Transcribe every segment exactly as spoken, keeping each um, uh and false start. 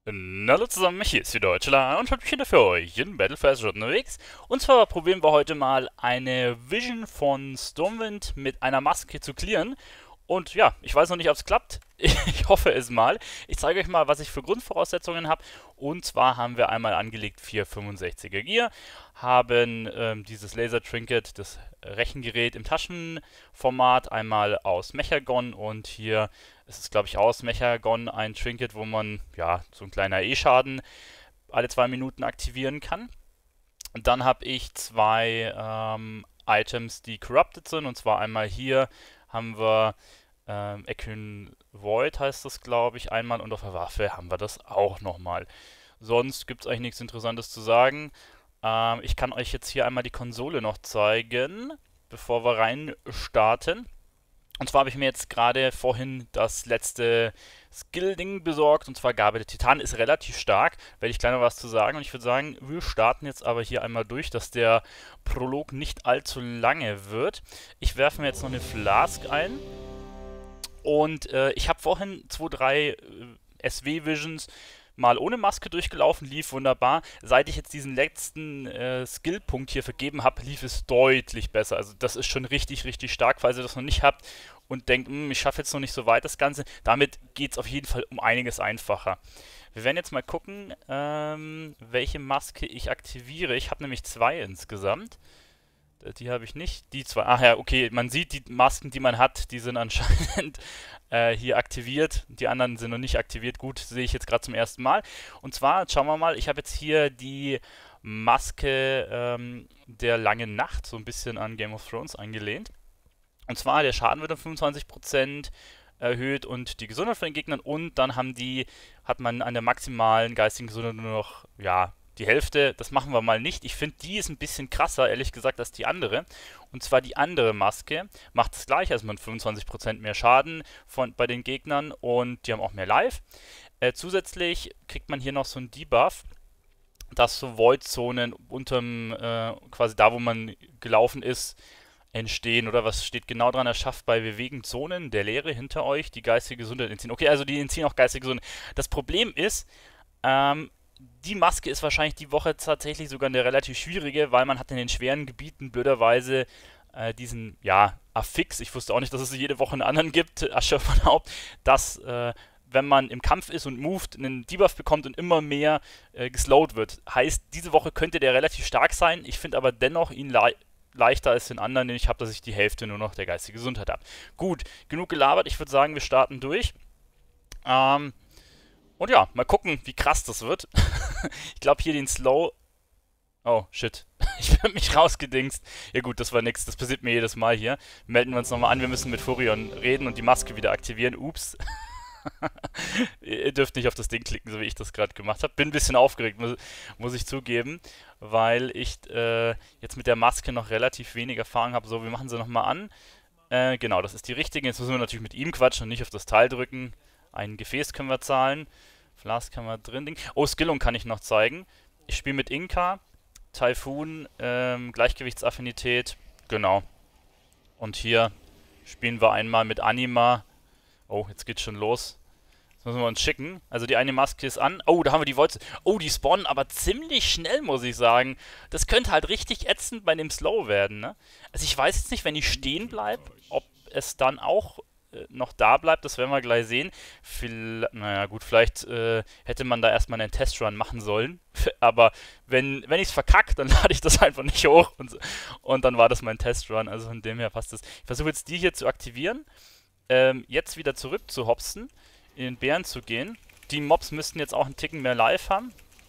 Na, hallo zusammen, hier ist die Deutschler und ich bin wieder für euch in Battlefest unterwegs. Und zwar probieren wir heute mal eine Vision von Stormwind mit einer Maske zu clearen. Und ja, ich weiß noch nicht, ob es klappt. Ich hoffe es mal. Ich zeige euch mal, was ich für Grundvoraussetzungen habe. Und zwar haben wir einmal angelegt vier fünfundsechziger Gear, haben ähm, dieses Laser Trinket, das Rechengerät im Taschenformat, einmal aus Mechagon und hier ist es, glaube ich, aus Mechagon ein Trinket, wo man ja so ein kleiner E-Schaden alle zwei Minuten aktivieren kann. Und dann habe ich zwei ähm, Items, die corrupted sind. Und zwar einmal hier haben wir ähm, Equine Void, heißt das, glaube ich, einmal. Und auf der Waffe haben wir das auch nochmal. Sonst gibt es eigentlich nichts Interessantes zu sagen. Ähm, ich kann euch jetzt hier einmal die Konsole noch zeigen, bevor wir rein starten. Und zwar habe ich mir jetzt gerade vorhin das letzte Skill-Ding besorgt. Und zwar Gabe der Titan ist relativ stark. Werde ich gleich noch was zu sagen. Und ich würde sagen, wir starten jetzt aber hier einmal durch, dass der Prolog nicht allzu lange wird. Ich werfe mir jetzt noch eine Flask ein. Und äh, ich habe vorhin zwei, drei äh, S W-Visions mal ohne Maske durchgelaufen, lief wunderbar. Seit ich jetzt diesen letzten äh, Skillpunkt hier vergeben habe, lief es deutlich besser. Also das ist schon richtig, richtig stark, falls ihr das noch nicht habt und denkt, hm, ich schaffe jetzt noch nicht so weit das Ganze. Damit geht es auf jeden Fall um einiges einfacher. Wir werden jetzt mal gucken, ähm, welche Maske ich aktiviere. Ich habe nämlich zwei insgesamt. Die habe ich nicht. Die zwei. Ach ja, okay. Man sieht, die Masken, die man hat, die sind anscheinend äh, hier aktiviert. Die anderen sind noch nicht aktiviert. Gut, sehe ich jetzt gerade zum ersten Mal. Und zwar, schauen wir mal, ich habe jetzt hier die Maske ähm, der langen Nacht, so ein bisschen an Game of Thrones angelehnt. Und zwar, der Schaden wird um fünfundzwanzig Prozent erhöht und die Gesundheit von den Gegnern. Und dann haben die, hat man an der maximalen geistigen Gesundheit nur noch, ja, die Hälfte. Das machen wir mal nicht. Ich finde, die ist ein bisschen krasser, ehrlich gesagt, als die andere. Und zwar die andere Maske macht es gleich, also man fünfundzwanzig Prozent mehr Schaden von, bei den Gegnern und die haben auch mehr Life. Äh, zusätzlich kriegt man hier noch so einen Debuff, dass so Void-Zonen unterm, äh, quasi da, wo man gelaufen ist, entstehen. Oder was steht genau dran? Er schafft bei bewegten Zonen der Leere hinter euch die geistige Gesundheit entziehen. Okay, also die entziehen auch geistige Gesundheit. Das Problem ist, ähm, die Maske ist wahrscheinlich die Woche tatsächlich sogar eine relativ schwierige, weil man hat in den schweren Gebieten blöderweise äh, diesen, ja, Affix, ich wusste auch nicht, dass es jede Woche einen anderen gibt, Asche von Haupt, dass, äh, wenn man im Kampf ist und moved, einen Debuff bekommt und immer mehr äh, geslowt wird. Heißt, diese Woche könnte der relativ stark sein, ich finde aber dennoch ihn le leichter als den anderen, den ich habe, dass ich die Hälfte nur noch der geistigen Gesundheit habe. Gut, genug gelabert, ich würde sagen, wir starten durch. Ähm, und ja, mal gucken, wie krass das wird. Ich glaube hier den Slow. Oh, shit. Ich bin mich rausgedingst. Ja gut, das war nix. Das passiert mir jedes Mal hier. Melden wir uns nochmal an. Wir müssen mit Furion reden und die Maske wieder aktivieren. Ups. Ihr dürft nicht auf das Ding klicken, so wie ich das gerade gemacht habe. Bin ein bisschen aufgeregt, muss, muss ich zugeben, weil ich äh, jetzt mit der Maske noch relativ wenig Erfahrung habe. So, wir machen sie nochmal an. Äh, genau, das ist die richtige. Jetzt müssen wir natürlich mit ihm quatschen und nicht auf das Teil drücken. Ein Gefäß können wir zahlen. Flask haben wir drin. Ding. Oh, Skillung kann ich noch zeigen. Ich spiele mit Inka, Typhoon, ähm, Gleichgewichtsaffinität. Genau. Und hier spielen wir einmal mit Anima. Oh, jetzt geht's schon los. Jetzt müssen wir uns schicken. Also die eine Maske ist an. Oh, da haben wir die Voids. Oh, die spawnen aber ziemlich schnell, muss ich sagen. Das könnte halt richtig ätzend bei dem Slow werden, ne? Also ich weiß jetzt nicht, wenn ich stehen bleibe, ob es dann auch äh, noch da bleibt. Das werden wir gleich sehen. Viel, naja, gut, vielleicht äh, hätte man da erstmal einen Testrun machen sollen. Aber wenn, wenn ich es verkacke, dann lade ich das einfach nicht hoch. Und, und dann war das mein Testrun. Also von dem her passt das. Ich versuche jetzt die hier zu aktivieren. Ähm, jetzt wieder zurück zu hopsen, in den Bären zu gehen. Die Mobs müssten jetzt auch einen Ticken mehr Life haben.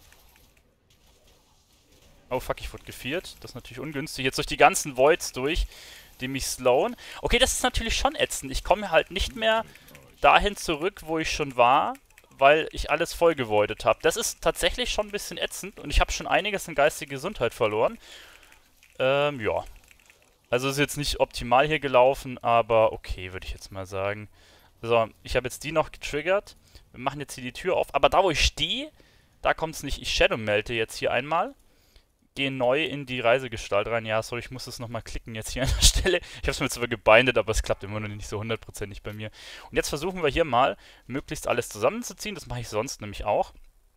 Oh fuck, ich wurde gefiert. Das ist natürlich ungünstig. Jetzt durch die ganzen Voids durch, die mich slowen. Okay, das ist natürlich schon ätzend. Ich komme halt nicht mehr dahin zurück, wo ich schon war, weil ich alles voll gewoidet habe. Das ist tatsächlich schon ein bisschen ätzend und ich habe schon einiges in geistige Gesundheit verloren. Ähm, ja. Also ist jetzt nicht optimal hier gelaufen, aber okay, würde ich jetzt mal sagen. So, ich habe jetzt die noch getriggert. Wir machen jetzt hier die Tür auf. Aber da, wo ich stehe, da kommt es nicht. Ich Shadow-Melte jetzt hier einmal. Gehe neu in die Reisegestalt rein. Ja, sorry, ich muss das nochmal klicken jetzt hier an der Stelle. Ich habe es mir zwar gebindet, aber es klappt immer noch nicht so hundertprozentig bei mir. Und jetzt versuchen wir hier mal, möglichst alles zusammenzuziehen. Das mache ich sonst nämlich auch.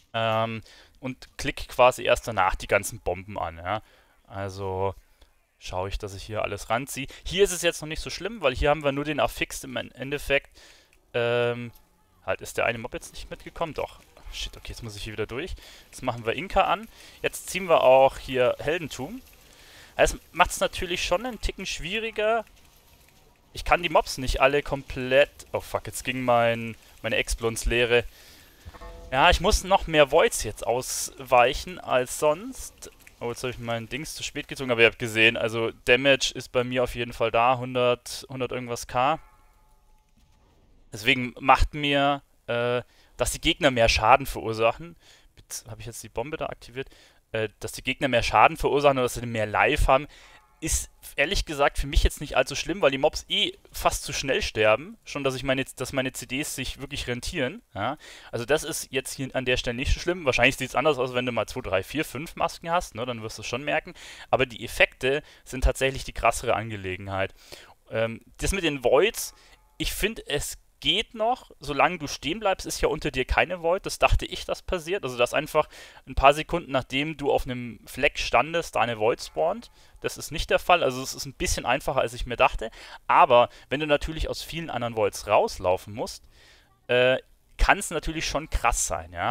Ähm, und klicke quasi erst danach die ganzen Bomben an, ja. Also schaue ich, dass ich hier alles ranziehe. Hier ist es jetzt noch nicht so schlimm, weil hier haben wir nur den Affix im Endeffekt. Ähm, halt, ist der eine Mob jetzt nicht mitgekommen? Doch. Shit, okay, jetzt muss ich hier wieder durch. Jetzt machen wir Inka an. Jetzt ziehen wir auch hier Heldentum. Es macht es natürlich schon einen Ticken schwieriger. Ich kann die Mobs nicht alle komplett... Oh fuck, jetzt ging mein, meine Explons leere. Ja, ich muss noch mehr Voids jetzt ausweichen als sonst. Oh, jetzt habe ich mein Dings zu spät gezogen, aber ihr habt gesehen, also Damage ist bei mir auf jeden Fall da, hundert, hundert irgendwas K. Deswegen macht mir, äh, dass die Gegner mehr Schaden verursachen. Habe ich jetzt die Bombe da aktiviert? Äh, dass die Gegner mehr Schaden verursachen oder dass sie mehr Life haben, ist ehrlich gesagt für mich jetzt nicht allzu schlimm, weil die Mobs eh fast zu schnell sterben. Schon, dass ich meine, dass meine C Ds sich wirklich rentieren. Ja? Also das ist jetzt hier an der Stelle nicht so schlimm. Wahrscheinlich sieht es anders aus, wenn du mal zwei, drei, vier, fünf Masken hast, ne? Dann wirst du es schon merken. Aber die Effekte sind tatsächlich die krassere Angelegenheit. Ähm, das mit den Voids, ich finde, es geht noch, solange du stehen bleibst, ist ja unter dir keine Void. Das dachte ich, das passiert. Also, dass einfach ein paar Sekunden nachdem du auf einem Fleck standest, da eine Void spawnt. Das ist nicht der Fall. Also, es ist ein bisschen einfacher, als ich mir dachte. Aber wenn du natürlich aus vielen anderen Voids rauslaufen musst, äh, kann es natürlich schon krass sein, ja.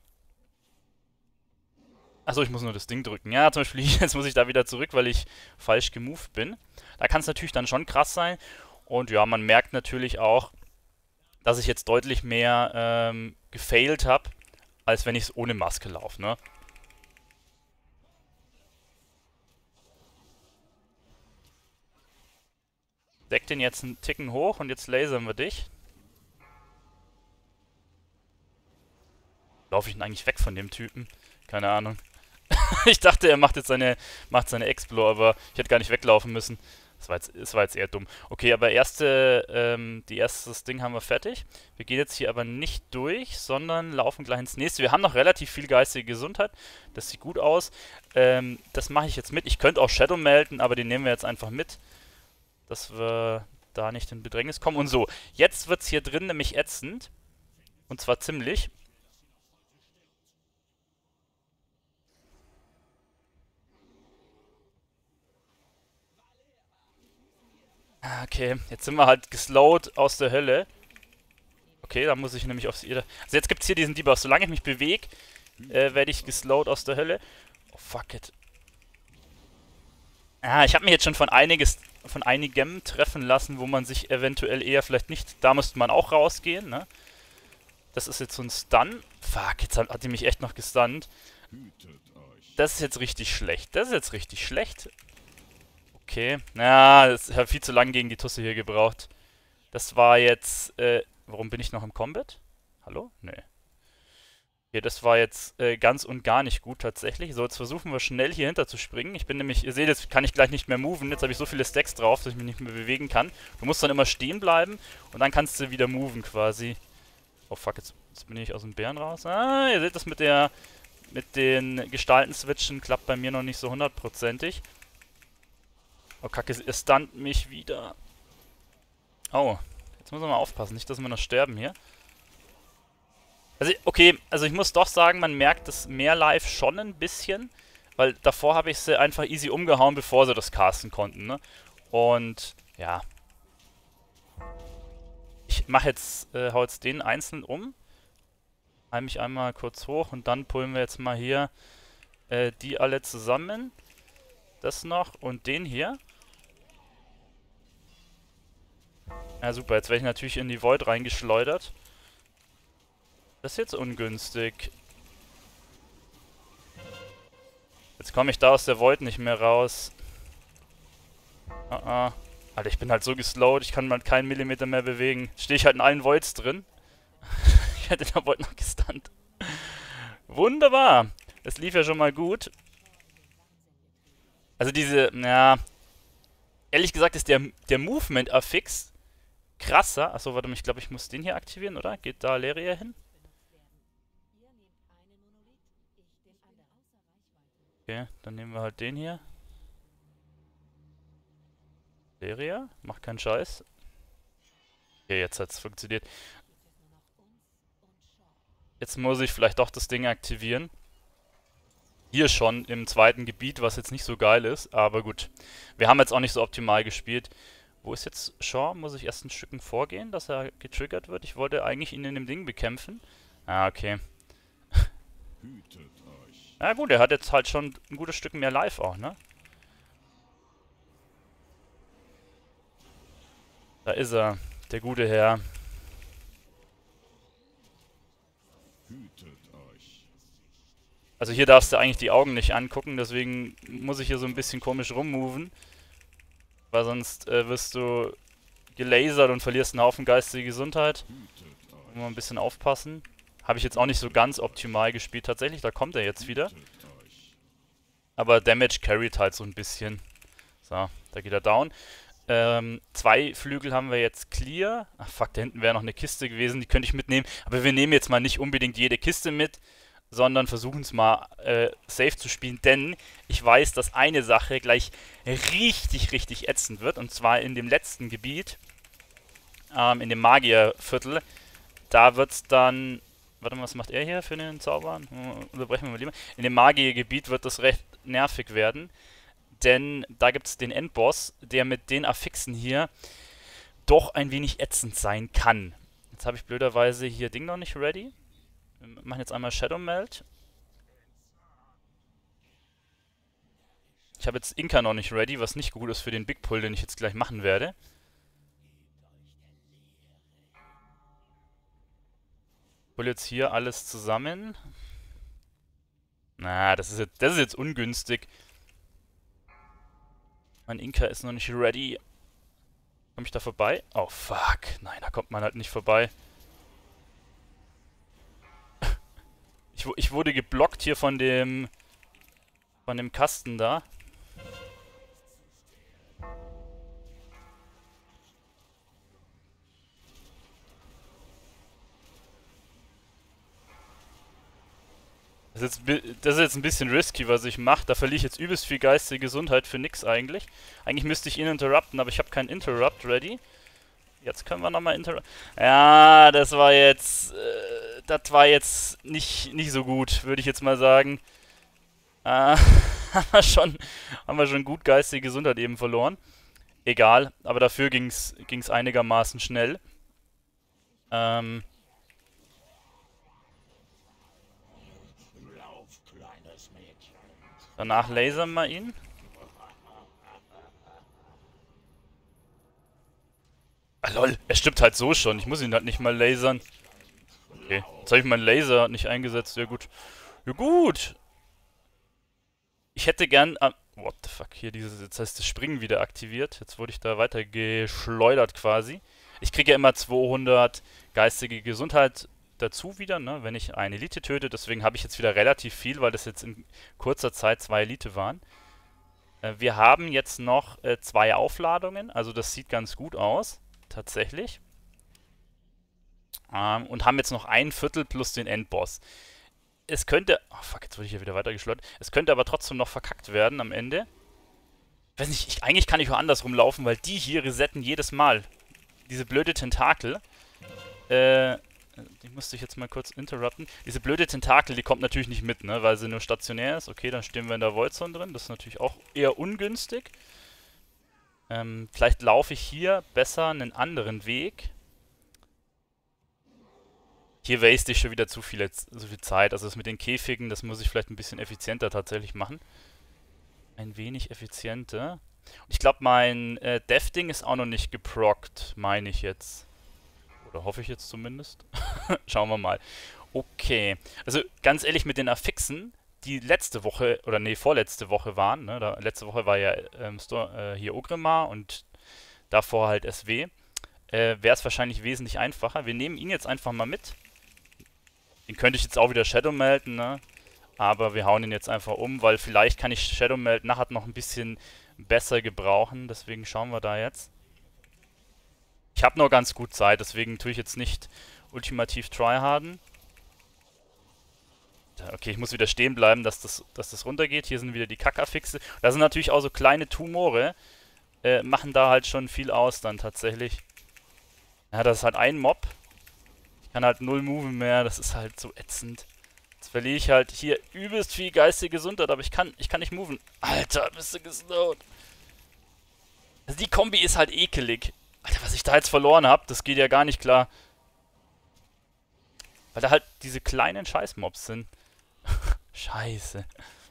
Achso, ich muss nur das Ding drücken. Ja, zum Beispiel jetzt muss ich da wieder zurück, weil ich falsch gemoved bin. Da kann es natürlich dann schon krass sein. Und ja, man merkt natürlich auch, dass ich jetzt deutlich mehr ähm, gefailt habe, als wenn ich es ohne Maske laufe, ne? Deck den jetzt einen Ticken hoch und jetzt lasern wir dich. Laufe ich denn eigentlich weg von dem Typen? Keine Ahnung. Ich dachte, er macht jetzt seine, macht seine Explo, aber ich hätte gar nicht weglaufen müssen. Das war jetzt, das war jetzt eher dumm. Okay, aber erste, ähm, die erstes Ding haben wir fertig. Wir gehen jetzt hier aber nicht durch, sondern laufen gleich ins nächste. Wir haben noch relativ viel geistige Gesundheit. Das sieht gut aus. Ähm, das mache ich jetzt mit. Ich könnte auch Shadow melden, aber den nehmen wir jetzt einfach mit, dass wir da nicht in Bedrängnis kommen. Und so, jetzt wird es hier drin nämlich ätzend. Und zwar ziemlich. Okay, jetzt sind wir halt geslowt aus der Hölle. Okay, da muss ich nämlich aufs... Also jetzt gibt es hier diesen Debuff. Solange ich mich bewege, äh, werde ich geslowt aus der Hölle. Oh, fuck it. Ah, ich habe mich jetzt schon von einiges, von einigem treffen lassen, wo man sich eventuell eher vielleicht nicht... Da müsste man auch rausgehen, ne? Das ist jetzt so ein Stun. Fuck, jetzt hat, hat die mich echt noch gestunt. Das ist jetzt richtig schlecht. Das ist jetzt richtig schlecht. Okay. Na, ja, ich habe viel zu lange gegen die Tusse hier gebraucht. Das war jetzt, äh, warum bin ich noch im Combat? Hallo? Nee. Okay, das war jetzt äh, ganz und gar nicht gut tatsächlich. So, jetzt versuchen wir schnell hier hinter zu springen. Ich bin nämlich, ihr seht, jetzt kann ich gleich nicht mehr moven. Jetzt habe ich so viele Stacks drauf, dass ich mich nicht mehr bewegen kann. Du musst dann immer stehen bleiben und dann kannst du wieder moven quasi. Oh fuck, jetzt, jetzt bin ich aus dem Bären raus. Ah, ihr seht das mit der, mit den Gestalten-Switchen klappt bei mir noch nicht so hundertprozentig. Oh kacke, er stunt mich wieder. Oh, jetzt muss man mal aufpassen, nicht, dass wir noch sterben hier. Also, okay, also ich muss doch sagen, man merkt das mehr live schon ein bisschen, weil davor habe ich sie einfach easy umgehauen, bevor sie das casten konnten, ne? Und, ja. Ich mache jetzt, äh, hau jetzt den einzeln um. Heim mich einmal kurz hoch und dann pullen wir jetzt mal hier äh, die alle zusammen. Das noch und den hier. Ja, super, jetzt werde ich natürlich in die Void reingeschleudert. Das ist jetzt ungünstig. Jetzt komme ich da aus der Void nicht mehr raus. Ah, ah. Alter, ich bin halt so geslowt, ich kann mal keinen Millimeter mehr bewegen. Stehe ich halt in allen Voids drin. Ich hätte der Void noch gestunt. Wunderbar. Das lief ja schon mal gut. Also diese, ja... Ehrlich gesagt ist der, der Movement-Affix krasser. Achso, warte mal, ich glaube, ich muss den hier aktivieren, oder? Geht da Leria hin? Okay, dann nehmen wir halt den hier. Leria? Macht keinen Scheiß. Okay, jetzt hat's funktioniert. Jetzt muss ich vielleicht doch das Ding aktivieren. Hier schon im zweiten Gebiet, was jetzt nicht so geil ist, aber gut. Wir haben jetzt auch nicht so optimal gespielt. Wo ist jetzt Shaw? Muss ich erst ein Stückchen vorgehen, dass er getriggert wird? Ich wollte eigentlich ihn in dem Ding bekämpfen. Ah, okay. Ja gut, er hat jetzt halt schon ein gutes Stück mehr Life auch, ne? Da ist er, der gute Herr. Also hier darfst du eigentlich die Augen nicht angucken, deswegen muss ich hier so ein bisschen komisch rummoven. Weil sonst äh, wirst du gelasert und verlierst einen Haufen geistige Gesundheit. Muss man ein bisschen aufpassen. Habe ich jetzt auch nicht so ganz optimal gespielt tatsächlich, da kommt er jetzt wieder. Aber Damage carried halt so ein bisschen. So, da geht er down. Ähm, zwei Flügel haben wir jetzt clear. Ach fuck, da hinten wäre noch eine Kiste gewesen, die könnte ich mitnehmen. Aber wir nehmen jetzt mal nicht unbedingt jede Kiste mit, sondern versuchen es mal äh, safe zu spielen, denn ich weiß, dass eine Sache gleich richtig, richtig ätzend wird, und zwar in dem letzten Gebiet, ähm, in dem Magierviertel. Da wird es dann... Warte mal, was macht er hier für einen Zauber? Unterbrechen wir mal lieber. In dem Magiergebiet wird das recht nervig werden, denn da gibt es den Endboss, der mit den Affixen hier doch ein wenig ätzend sein kann. Jetzt habe ich blöderweise hier Ding noch nicht ready. Wir machen jetzt einmal Shadow Melt. Ich habe jetzt Inka noch nicht ready, was nicht gut ist für den Big Pull, den ich jetzt gleich machen werde. Ich hole jetzt hier alles zusammen. Na, das ist jetzt, das ist jetzt ungünstig. Mein Inka ist noch nicht ready. Komme ich da vorbei? Oh, fuck. Nein, da kommt man halt nicht vorbei. Ich, ich wurde geblockt hier von dem... von dem Kasten da. Das ist, jetzt, das ist jetzt ein bisschen risky, was ich mache. Da verliere ich jetzt übelst viel geistige Gesundheit für nix eigentlich. Eigentlich müsste ich ihn interrupten, aber ich habe keinen Interrupt ready. Jetzt können wir nochmal interrupten. Ja, das war jetzt... Äh, das war jetzt nicht, nicht so gut, würde ich jetzt mal sagen. Äh, haben wir schon, haben wir schon gut geistige Gesundheit eben verloren. Egal, aber dafür ging es einigermaßen schnell. Ähm... Danach lasern wir ihn. Ah lol, er stirbt halt so schon. Ich muss ihn halt nicht mal lasern. Okay, jetzt habe ich meinen Laser nicht eingesetzt. Ja gut. Ja gut. Ich hätte gern... Ah, what the fuck, hier dieses... Jetzt heißt das Springen wieder aktiviert. Jetzt wurde ich da weiter geschleudert quasi. Ich kriege ja immer zweihundert geistige Gesundheit dazu wieder, ne, wenn ich eine Elite töte. Deswegen habe ich jetzt wieder relativ viel, weil das jetzt in kurzer Zeit zwei Elite waren. Äh, wir haben jetzt noch äh, zwei Aufladungen, also das sieht ganz gut aus, tatsächlich. Ähm, und haben jetzt noch ein Viertel plus den Endboss. Es könnte... Oh fuck, jetzt wurde ich hier wieder weitergeschleudert. Es könnte aber trotzdem noch verkackt werden am Ende. Ich weiß nicht, ich, eigentlich kann ich auch andersrum laufen, weil die hier resetten jedes Mal. Diese blöde Tentakel. Äh... Die musste ich jetzt mal kurz interrupten. Diese blöde Tentakel, die kommt natürlich nicht mit, ne, weil sie nur stationär ist. Okay, dann stehen wir in der Void Zone drin. Das ist natürlich auch eher ungünstig. Ähm, vielleicht laufe ich hier besser einen anderen Weg. Hier waste ich schon wieder zu viel, so viel Zeit. Also das mit den Käfigen, das muss ich vielleicht ein bisschen effizienter tatsächlich machen. Ein wenig effizienter. Und ich glaube, mein äh, Death-Ding ist auch noch nicht geprockt, meine ich jetzt. Oder hoffe ich jetzt zumindest. Schauen wir mal. Okay. Also ganz ehrlich, mit den Affixen, die letzte Woche, oder nee, vorletzte Woche waren, ne, da, letzte Woche war ja ähm, Store, äh, hier Ogrimmar und davor halt S W, äh, wäre es wahrscheinlich wesentlich einfacher. Wir nehmen ihn jetzt einfach mal mit. Den könnte ich jetzt auch wieder Shadow melden, ne? Aber wir hauen ihn jetzt einfach um, weil vielleicht kann ich Shadow Melt nachher noch ein bisschen besser gebrauchen. Deswegen schauen wir da jetzt. Ich habe noch ganz gut Zeit, deswegen tue ich jetzt nicht ultimativ tryharden. Okay, ich muss wieder stehen bleiben, dass das, dass das runtergeht. Hier sind wieder die Kackafixe. Da sind natürlich auch so kleine Tumore. Äh, machen da halt schon viel aus dann tatsächlich. Ja, das ist halt ein Mob. Ich kann halt null Move mehr, das ist halt so ätzend. Jetzt verliere ich halt hier übelst viel geistige Gesundheit, aber ich kann, ich kann nicht moven. Alter, bist du geslowt. Also die Kombi ist halt ekelig. Alter, was ich da jetzt verloren habe, das geht ja gar nicht klar. Weil da halt diese kleinen Scheißmobs sind. Scheiße.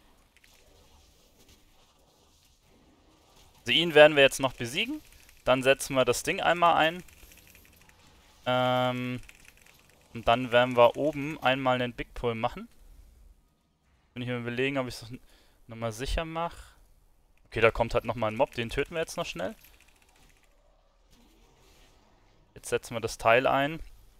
Also ihn werden wir jetzt noch besiegen. Dann setzen wir das Ding einmal ein. Ähm... Und dann werden wir oben einmal einen Big Pull machen. Bin ich mir überlegen, ob ich es nochmal sicher mache. Okay, da kommt halt nochmal ein Mob, den töten wir jetzt noch schnell. Jetzt setzen wir das Teil ein.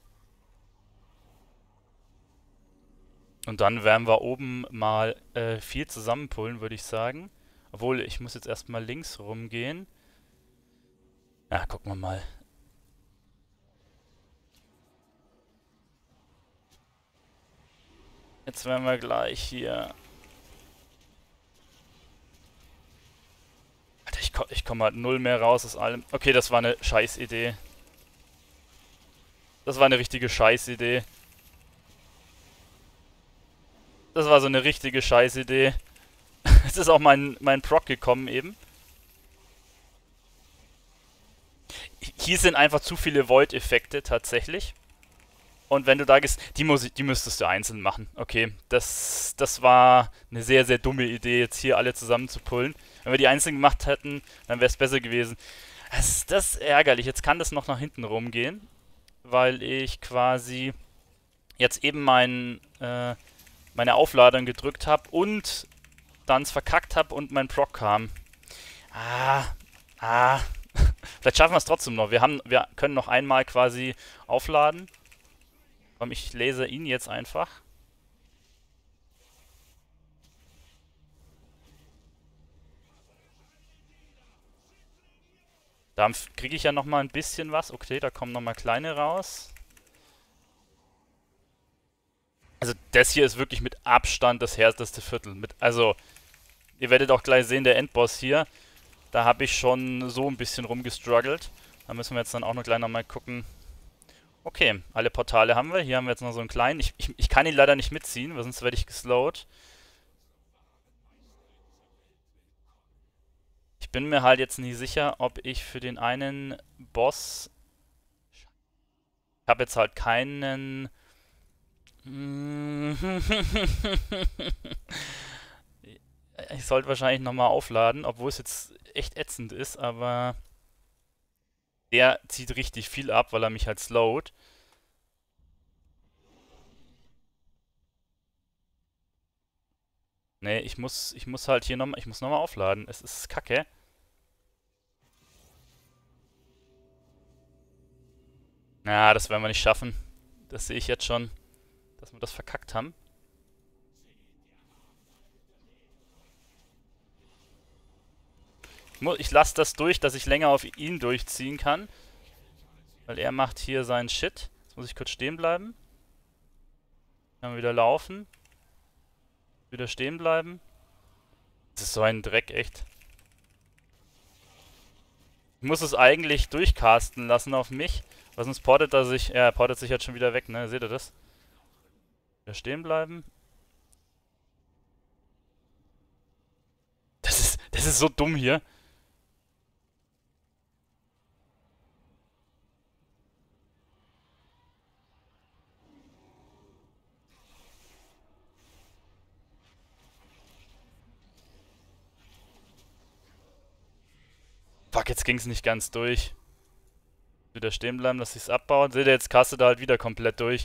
Und dann werden wir oben mal äh, viel zusammenpullen, würde ich sagen. Obwohl, ich muss jetzt erstmal links rumgehen. Ja, gucken wir mal. Jetzt werden wir gleich hier... Alter, ich, ko ich komme halt null mehr raus aus allem. Okay, das war eine Scheißidee. Das war eine richtige Scheißidee. Das war so eine richtige Scheißidee. Jetzt ist auch mein, mein Proc gekommen eben. Hier sind einfach zu viele Void-Effekte tatsächlich. Und wenn du da gehst, die, muss, die müsstest du einzeln machen. Okay, das, das war eine sehr, sehr dumme Idee, jetzt hier alle zusammen zu pullen. Wenn wir die einzeln gemacht hätten, dann wäre es besser gewesen. Das, das ist ärgerlich. Jetzt kann das noch nach hinten rumgehen, weil ich quasi jetzt eben mein, äh, meine Aufladung gedrückt habe und dann es verkackt habe und mein Proc kam. Ah, ah. Vielleicht schaffen wir es trotzdem noch. Wir, haben, wir können noch einmal quasi aufladen. Komm, ich lese ihn jetzt einfach. Da kriege ich ja nochmal ein bisschen was. Okay, da kommen nochmal kleine raus. Also das hier ist wirklich mit Abstand das härteste Viertel. Mit, also, ihr werdet auch gleich sehen, der Endboss hier. Da habe ich schon so ein bisschen rumgestruggelt. Da müssen wir jetzt dann auch noch gleich nochmal gucken. Okay, alle Portale haben wir. Hier haben wir jetzt noch so einen kleinen. Ich, ich, ich kann ihn leider nicht mitziehen, weil sonst werde ich geslowt. Ich bin mir halt jetzt nicht sicher, ob ich für den einen Boss... Ich habe jetzt halt keinen... Ich sollte wahrscheinlich nochmal aufladen, obwohl es jetzt echt ätzend ist, aber... Der zieht richtig viel ab, weil er mich halt slowt. Nee, ich muss, ich muss halt hier nochmal, ich muss nochmal aufladen. Es ist kacke. Na, das werden wir nicht schaffen. Das sehe ich jetzt schon, dass wir das verkackt haben. Ich, ich lasse das durch, dass ich länger auf ihn durchziehen kann. Weil er macht hier seinen Shit. Jetzt muss ich kurz stehen bleiben. Dann wieder laufen. Wieder stehen bleiben. Das ist so ein Dreck, echt. Ich muss es eigentlich durchcasten lassen auf mich. Weil sonst portet er sich... Ja, er portet sich jetzt schon wieder weg, ne? Seht ihr das? Wieder stehen bleiben. Das ist, das ist so dumm hier. Fuck, jetzt ging es nicht ganz durch. Wieder stehen bleiben, dass ich es abbauen. Seht ihr, jetzt castet er halt wieder komplett durch.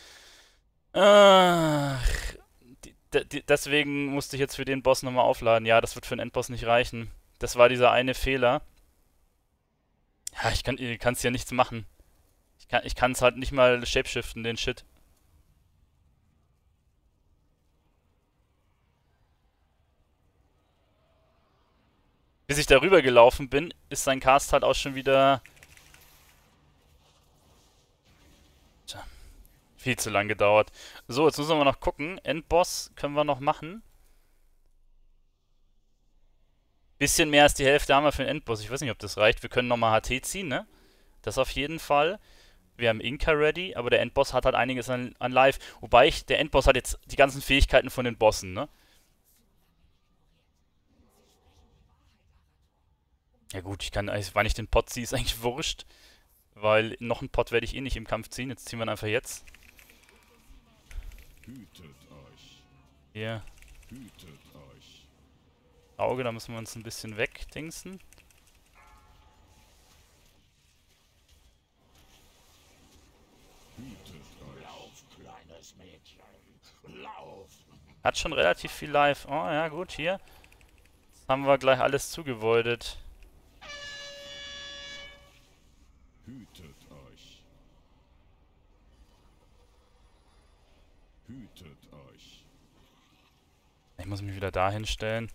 Ach, die, die, deswegen musste ich jetzt für den Boss nochmal aufladen. Ja, das wird für den Endboss nicht reichen. Das war dieser eine Fehler. Ja, ich kann es ja nichts machen. Ich kann es halt nicht mal shapeshiften, den Shit. Bis ich darüber gelaufen bin, ist sein Cast halt auch schon wieder... Tja, viel zu lang gedauert. So, jetzt müssen wir noch gucken. Endboss können wir noch machen. Bisschen mehr als die Hälfte haben wir für den Endboss. Ich weiß nicht, ob das reicht. Wir können nochmal H T ziehen, ne? Das auf jeden Fall. Wir haben Inka ready, aber der Endboss hat halt einiges an, an Life. Wobei ich, der Endboss hat jetzt die ganzen Fähigkeiten von den Bossen, ne? Ja gut, ich kann, also, wann ich den Pot ziehe, ist eigentlich wurscht. Weil noch einen Pot werde ich eh nicht im Kampf ziehen. Jetzt ziehen wir ihn einfach jetzt. Hütet euch. Hier. Hütet euch. Auge, da müssen wir uns ein bisschen wegdingsen. Hütet euch. Lauf, kleines Mädchen. Lauf. Hat schon relativ viel Life. Oh ja, gut, hier. Jetzt haben wir gleich alles zugevoidet. Hütet euch. Hütet euch. Ich muss mich wieder dahin stellen.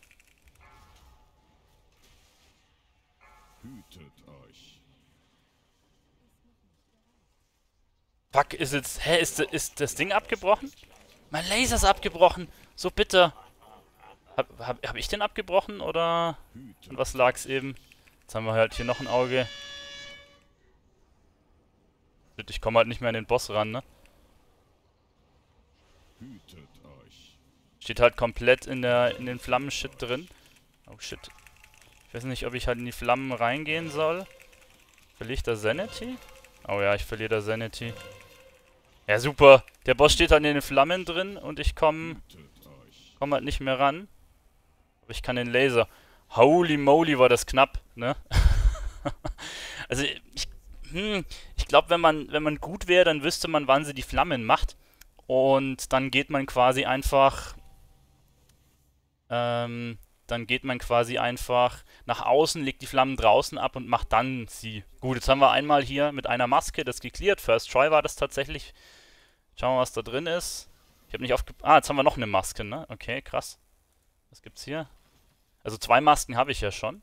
Hütet euch. Fuck, ist jetzt... Hä, ist, ist das Ding abgebrochen? Mein Laser ist abgebrochen. So bitter. Hab, hab, hab ich den abgebrochen oder... Hütet. Und was lag's eben? Jetzt haben wir halt hier noch ein Auge. Ich komme halt nicht mehr an den Boss ran, ne? Hütet euch. Steht halt komplett in der in den Flammen-Shit drin. Oh shit. Ich weiß nicht, ob ich halt in die Flammen reingehen soll. Verliere ich da Sanity? Oh ja, ich verliere da Sanity. Ja, super. Der Boss steht halt in den Flammen drin und ich komme Hütet euch. komm halt nicht mehr ran. Aber ich kann den Laser. Holy moly, war das knapp, ne? Also, ich, hm, ich glaube, wenn man, wenn man gut wäre, dann wüsste man, wann sie die Flammen macht. Und dann geht man quasi einfach... Ähm, dann geht man quasi einfach nach außen, legt die Flammen draußen ab und macht dann sie. Gut, jetzt haben wir einmal hier mit einer Maske das geklärt. First Try war das tatsächlich. Schauen wir mal, was da drin ist. Ich habe nicht aufge... Ah, jetzt haben wir noch eine Maske, ne? Okay, krass. Was gibt's hier? Also zwei Masken habe ich ja schon.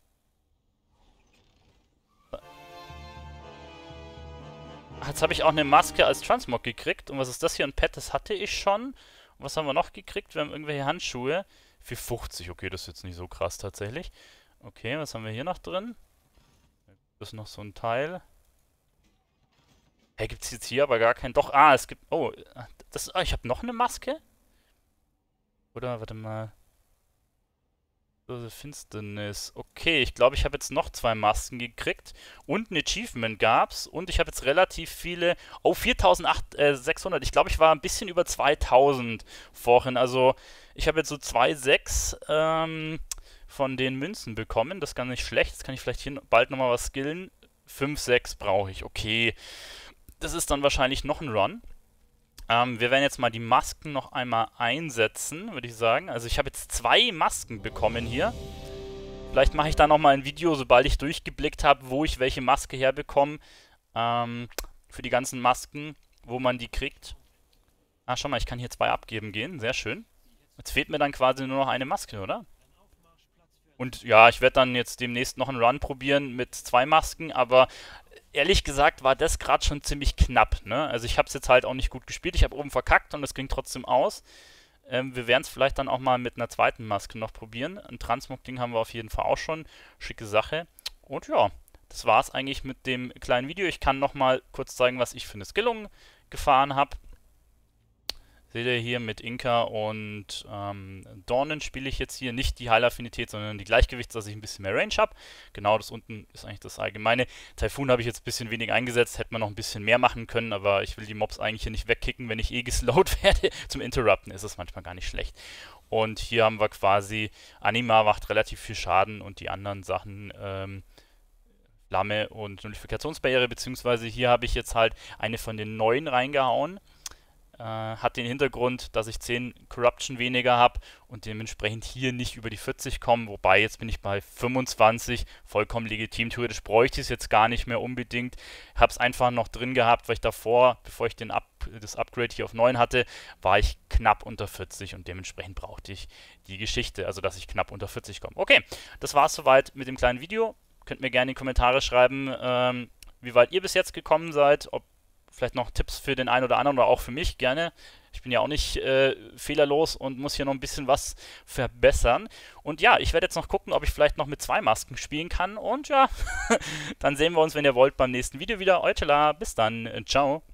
Ah, jetzt habe ich auch eine Maske als Transmog gekriegt. Und was ist das hier? Ein Pet, das hatte ich schon. Und was haben wir noch gekriegt? Wir haben irgendwelche Handschuhe. Für fünfzig, okay, das ist jetzt nicht so krass tatsächlich. Okay, was haben wir hier noch drin? Das ist noch so ein Teil. Hey, gibt es jetzt hier aber gar keinen... Doch, ah, es gibt... Oh, das, ah, ich habe noch eine Maske? Oder, warte mal... Böse Finsternis. Okay, ich glaube, ich habe jetzt noch zwei Masken gekriegt. Und ein Achievement gab's. Und ich habe jetzt relativ viele... Oh, viertausendsechshundert. Ich glaube, ich war ein bisschen über zweitausend vorhin. Also, ich habe jetzt so zwei Komma sechs ähm, von den Münzen bekommen. Das ist gar nicht schlecht. Jetzt kann ich vielleicht hier bald nochmal was skillen. fünf, sechs brauche ich. Okay. Das ist dann wahrscheinlich noch ein Run. Ähm, wir werden jetzt mal die Masken noch einmal einsetzen, würde ich sagen. Also ich habe jetzt zwei Masken bekommen hier. Vielleicht mache ich da nochmal ein Video, sobald ich durchgeblickt habe, wo ich welche Maske herbekomme. Ähm, für die ganzen Masken, wo man die kriegt. Ah, schau mal, ich kann hier zwei abgeben gehen. Sehr schön. Jetzt fehlt mir dann quasi nur noch eine Maske, oder? Und ja, ich werde dann jetzt demnächst noch einen Run probieren mit zwei Masken, aber ehrlich gesagt war das gerade schon ziemlich knapp, ne? Also ich habe es jetzt halt auch nicht gut gespielt, ich habe oben verkackt und es ging trotzdem aus. Ähm, wir werden es vielleicht dann auch mal mit einer zweiten Maske noch probieren. Ein Transmog-Ding haben wir auf jeden Fall auch schon. Schicke Sache. Und ja, das war es eigentlich mit dem kleinen Video. Ich kann nochmal kurz zeigen, was ich für eine Skillung gefahren habe. Seht ihr hier mit Inka und ähm, Dornen spiele ich jetzt hier nicht die Heilaffinität, sondern die Gleichgewichts, dass ich ein bisschen mehr Range habe. Genau, das unten ist eigentlich das Allgemeine. Typhoon habe ich jetzt ein bisschen wenig eingesetzt, hätte man noch ein bisschen mehr machen können, aber ich will die Mobs eigentlich hier nicht wegkicken, wenn ich eh geslowt werde. Zum Interrupten ist es manchmal gar nicht schlecht. Und hier haben wir quasi, Anima macht relativ viel Schaden und die anderen Sachen, ähm, Flamme und Nullifikationsbarriere, beziehungsweise hier habe ich jetzt halt eine von den neuen reingehauen. Äh, hat den Hintergrund, dass ich zehn Corruption weniger habe und dementsprechend hier nicht über die vierzig komme, wobei jetzt bin ich bei fünfundzwanzig, vollkommen legitim, theoretisch bräuchte ich es jetzt gar nicht mehr unbedingt, habe es einfach noch drin gehabt, weil ich davor, bevor ich den Up, das Upgrade hier auf neun hatte, war ich knapp unter vierzig und dementsprechend brauchte ich die Geschichte, also dass ich knapp unter vierzig komme. Okay, das war es soweit mit dem kleinen Video, könnt mir gerne in die Kommentare schreiben, ähm, wie weit ihr bis jetzt gekommen seid, ob vielleicht noch Tipps für den einen oder anderen oder auch für mich gerne. Ich bin ja auch nicht äh, fehlerlos und muss hier noch ein bisschen was verbessern. Und ja, ich werde jetzt noch gucken, ob ich vielleicht noch mit zwei Masken spielen kann. Und ja, dann sehen wir uns, wenn ihr wollt, beim nächsten Video wieder. Eutela, bis dann, ciao.